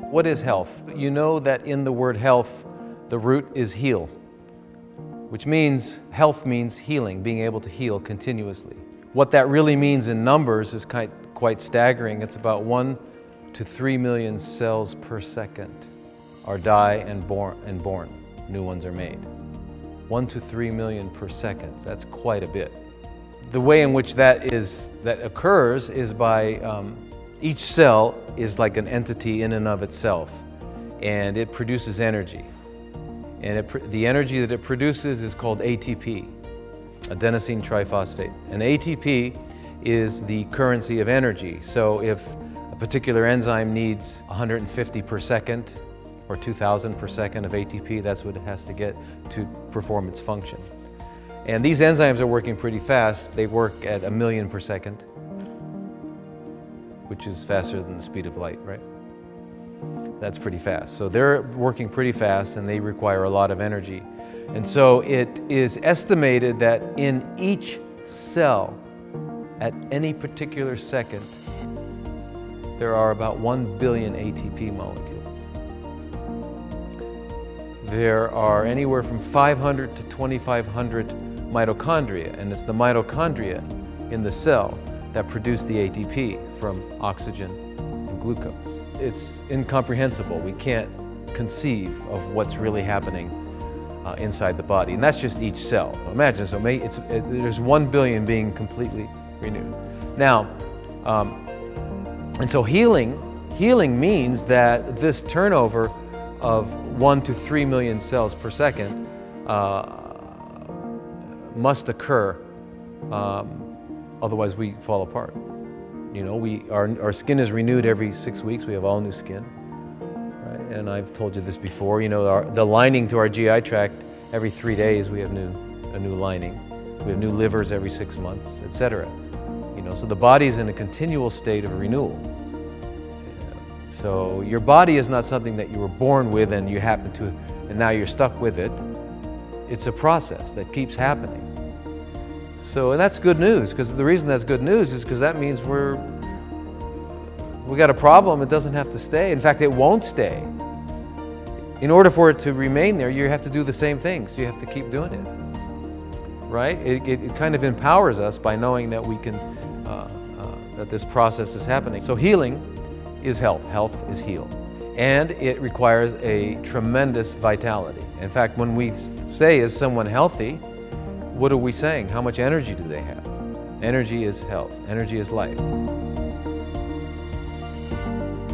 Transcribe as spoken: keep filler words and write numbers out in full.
What is health? You know that in the word health, the root is heal, which means health means healing, being able to heal continuously. What that really means in numbers is quite, quite staggering. It's about one to three million cells per second are die and born, and born. New ones are made. One to three million per second. That's quite a bit. The way in which that is that occurs is by um, each cell is like an entity in and of itself, and it produces energy. And it, the energy that it produces is called A T P, Adenosine Triphosphate. And A T P is the currency of energy. So if a particular enzyme needs one hundred fifty per second or two thousand per second of A T P, that's what it has to get to perform its function. And these enzymes are working pretty fast. They work at a million per second, which is faster than the speed of light, right? That's pretty fast. So they're working pretty fast and they require a lot of energy. And so it is estimated that in each cell at any particular second, there are about one billion A T P molecules. There are anywhere from five hundred to twenty-five hundred mitochondria, and it's the mitochondria in the cell that produce the A T P from oxygen and glucose. It's incomprehensible. We can't conceive of what's really happening uh, inside the body, and that's just each cell. Imagine, so may, it's, it, there's one billion being completely renewed. Now, um, and so healing, healing means that this turnover of one to three million cells per second uh, must occur, um, otherwise we fall apart. You know, we, our, our skin is renewed every six weeks. We have all new skin, right? And I've told you this before, you know, our, the lining to our G I tract, every three days we have new, a new lining. We have new livers every six months, et cetera. You know, so the body is in a continual state of renewal. So your body is not something that you were born with and you happen to, and now you're stuck with it. It's a process that keeps happening. So, and that's good news, because the reason that's good news is because that means we're, we got a problem. It doesn't have to stay. In fact, it won't stay. In order for it to remain there, you have to do the same things. You have to keep doing it, right? It, it, it kind of empowers us by knowing that we can, uh, uh, that this process is happening. So healing is health. Health is heal. And it requires a tremendous vitality. In fact, when we say, is someone healthy, what are we saying? How much energy do they have? Energy is health. Energy is life.